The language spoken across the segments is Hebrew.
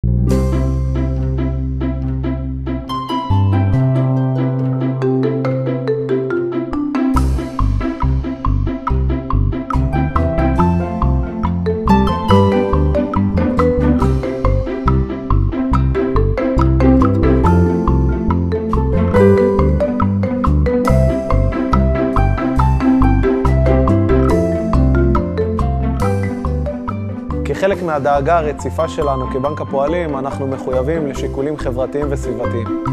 כחלק מהדאגה הרציפה שלנו כבנק הפועלים, אנחנו מחויבים לשיקולים חברתיים וסביבתיים.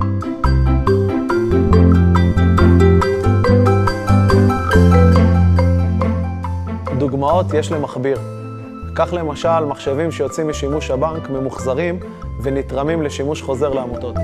דוגמאות יש למכביר. כך למשל, מחשבים שיוצאים משימוש הבנק ממוחזרים ונתרמים לשימוש חוזר לעמותות.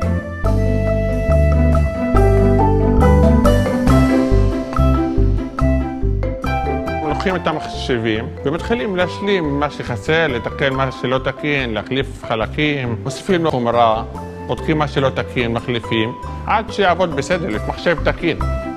לוקחים את המחשבים ומתחילים להשלים מה שחסר, לתקן מה שלא תקין, להחליף חלקים, מוסיפים לו חומרה, בודקים מה שלא תקין, מחליפים, עד שיעבוד בסדר, מחשב תקין.